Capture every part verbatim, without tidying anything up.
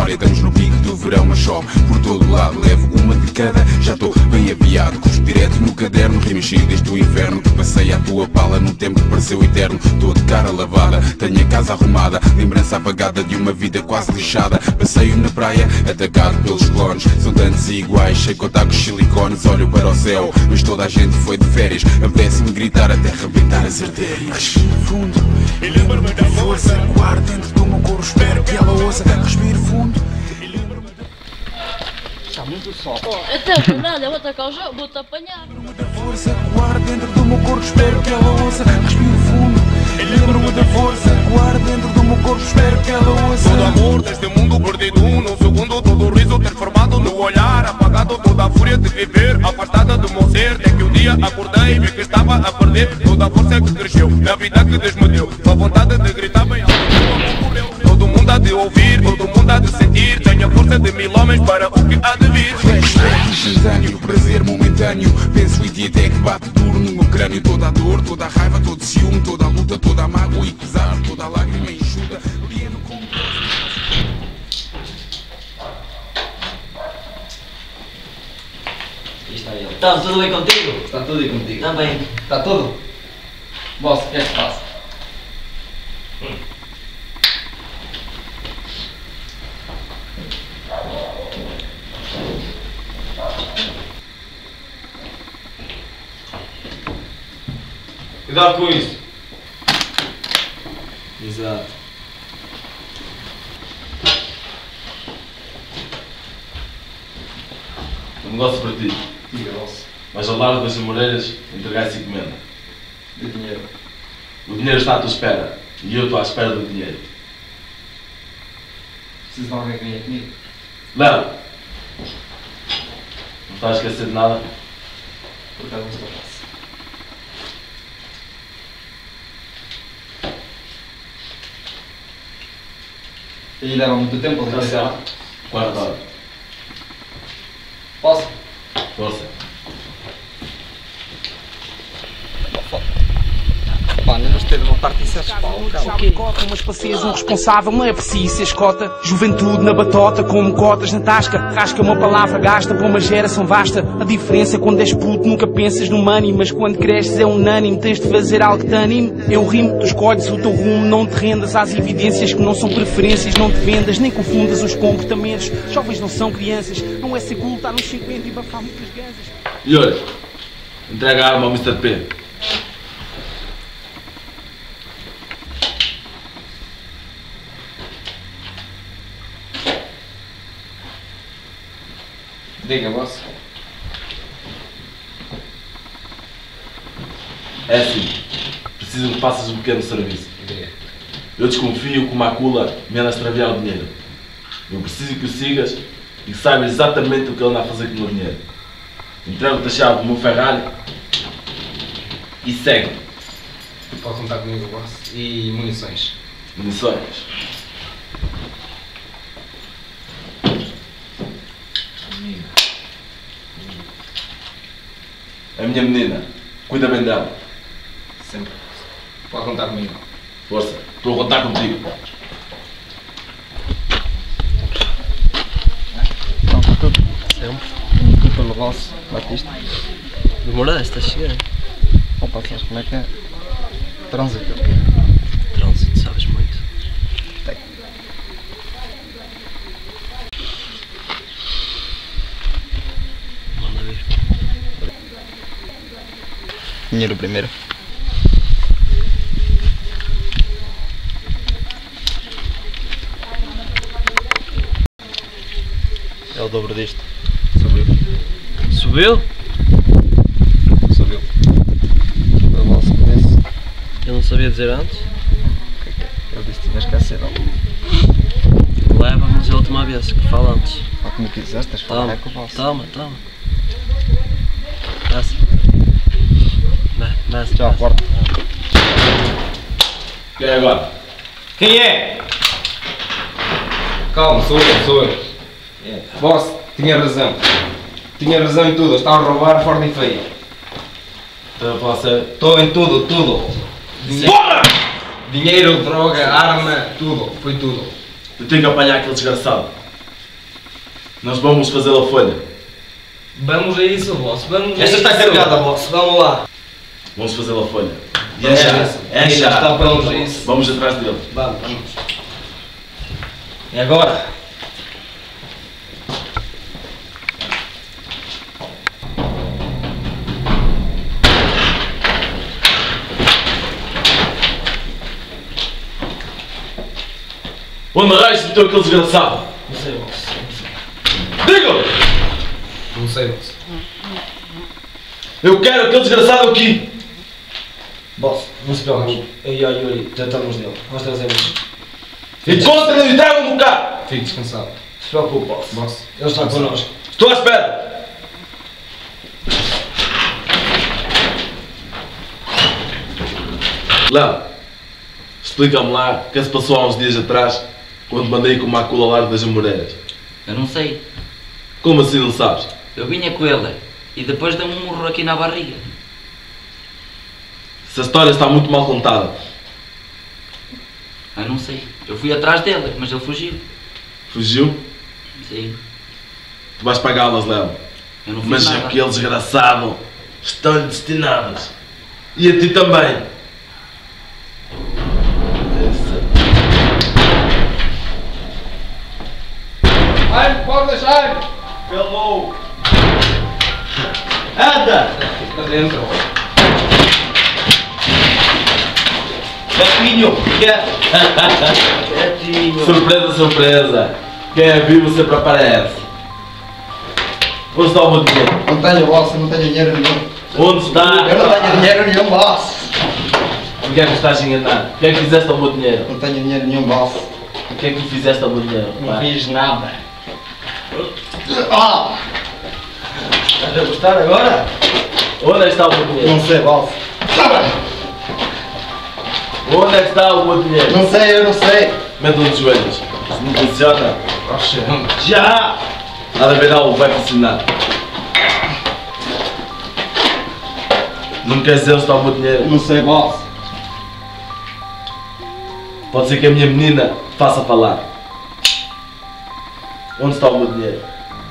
história. Estamos no pico do verão, mas chove por todo lado. Levo uma de cada, já estou bem aviado. Cuspo direto no caderno, rimas cheias do inferno. Que passei à tua pala num tempo que pareceu eterno. Estou de cara lavada, tenho a casa arrumada. Lembrança apagada de uma vida quase lixada. Passeio na praia, atacado pelos clones. São tantos e iguais, sei contar com silicones. Olho para o céu, mas toda a gente foi de férias. Apetece-me gritar até arrebentar as artérias. Respiro fundo e lembro-me da força. Guardo dentro do meu corpo, espero que ela ouça. Respiro fundo e lembro-me da... Está muito sol. Oh, até nada, eu vou atacar o jogo, vou-te apanhar. Da força, guardo dentro do meu corpo, espero que ela ouça. Respiro fundo e lembro-me da força. Guardo dentro do meu corpo, espero que ela ouça. Todo amor deste mundo perdido num segundo, todo o riso transformado no olhar apagado, toda a fúria de viver afastada do meu ser. Até que um dia acordei e vi que estava a perder toda a força que cresceu na vida que Deus me deu. A vontade de gritar bem alto, todo mundo há de ouvir, todo mundo há de sentir. Tenho a força de mil homens para o que há de vir. Flashback instantâneo, prazer momentâneo. Penso em ti até que bate duro no meu crânio. Toda a dor, toda a raiva, todo o ciúme, toda a luta, toda a mágoa e pesar, toda a lágrima enxuta. Liendo como... Aí está ele. Então, tudo bem contigo? Está tudo aí contigo. Está bem. Está tudo? Boss, o que é que se passa? Hum. Cuidado com isso. Exato. Um negócio para ti. Diga, boss. Vais ao largo das Amoreiras entregar essa encomenda. De dinheiro. O dinheiro está à tua espera. E eu estou à espera do dinheiro. Preciso de alguém que venha comigo. Leva! Não estás a esquecer de nada? Por acaso não estou a passar. E leva muito tempo a Já realizar. sei. Quarta hora. Posso? Força. Pá, não gostei de uma parte disso. Corre, mas para seres um responsável não é preciso ser escota. Juventude na batota, como cotas na tasca. Rasca uma palavra gasta para uma geração vasta. A diferença é quando és puto nunca pensas no money, mas quando cresces é unânime, tens de fazer algo que te anime. Eu rimo, tu escolhes o teu rumo, não te rendas às evidências que não são preferências, não te vendas, nem confundas os comportamentos. Jovens não são crianças, não é ser cool, estar nos cinquenta e bafar muitas gansas. Yuri, entrega a arma ao mister P. Diga, boss. É assim, preciso que faças um pequeno serviço. Diga. Eu desconfio que o Macula me anda a extraviar o dinheiro. Eu preciso que o sigas e que saibas exatamente o que ele anda a fazer com o meu dinheiro. Entrego-te a chave do meu Ferrari e segue. Pode contar comigo, boss. E munições. Munições. A minha menina, cuida bem dela. Sempre. Pode contar comigo. Força, estou a contar contigo. Não, está tudo. Sempre. Muito pelo vosso, Batista. Demoraste a chegar. Opa, sabes como é que é? Trânsito. Trânsito, sabes muito. Tem. Manda ver. Dinheiro primeiro. É o dobro disto. Subiu. Subiu? Subiu. Eu não sei desse. Eu não sabia dizer antes. O que é que é? Eu disse que tinhas que ser algo. Leva, mas é a última vez que fala antes. Ou como quiseste, tens de falar Toma, é com o vosso. toma, toma. Desce. Vai, desce. Já à desce. porta. Quem é agora? Quem é? Calma, sou eu, sou eu. É. Boss, tinha razão. Tinha razão em tudo, eu estava a roubar forte e feia. Estou a falar sério. Estou em tudo, tudo. Dinheiro, dinheiro, droga, arma, tudo. Foi tudo. Eu tenho que apanhar aquele desgraçado. Nós vamos fazer a folha. Vamos a isso, boss. Vamos a Esta isso. está carregada, boss. Vamos lá. Vamos fazer a folha. E É é já. isso. É Está já. pronto a isso. Vamos atrás dele. Vamos, vamos. E agora? Onde raios meteu aquele desgraçado? Não sei, boss. Diga-me! Não sei, boss. Eu quero aquele desgraçado aqui! Boss, não se preocupe. Eu e o Yuri tratamos dele. Nós trazemos. Encontra-me e traga-me cá! Fique descansado. Não se preocupe, boss. Boss. Ele está connosco. Estou à espera! Léo, explica-me lá o que se passou há uns dias atrás quando mandei com o Macula ao Largo das Amoreiras. Eu não sei. Como assim não sabes? Eu vinha com ele e depois deu-me um murro aqui na barriga. Essa história está muito mal contada. Eu não sei. Eu fui atrás dele, mas ele fugiu. Fugiu? Sim. Tu vais pagá-las, Léo. Eu não fiz Mas nada. aquele desgraçado estão-lhe destinadas. E a ti também. Ai, pode deixar! Hello! Anda! Para dentro. Gatinho, quer? Quietinho. Surpresa, surpresa! Quem é vivo sempre aparece. Onde está o meu dinheiro? Não tenho, boss, eu não tenho dinheiro nenhum. Onde está? Eu não tenho dinheiro nenhum, boss. O que é que estás a enganar? O que é que fizeste ao meu dinheiro? Não tenho dinheiro nenhum, boss. O que é que fizeste ao meu dinheiro? Não pá? fiz nada. Ah! Estás a gostar agora? Onde é que está o meu dinheiro? Não sei, boss. Onde é que está o meu dinheiro? Não sei, eu não sei. Mete um dos joelhos. Se não funciona, Oxe, já! Nada a ver, algo vai funcionar. Não quer dizer onde está o meu dinheiro? Não sei, boss. Pode ser que a minha menina faça falar. Onde está o meu dinheiro?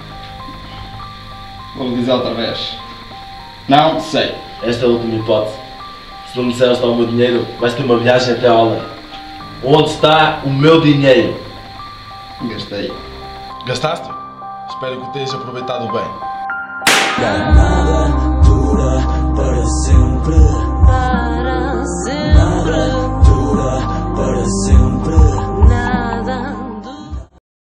Vou dizer outra vez. Não sei. Esta é a última hipótese. Se não me disser onde está o meu dinheiro, vais ter uma viagem até a Holanda. Onde está o meu dinheiro? Gastei. Gastaste? Espero que tenhas aproveitado bem.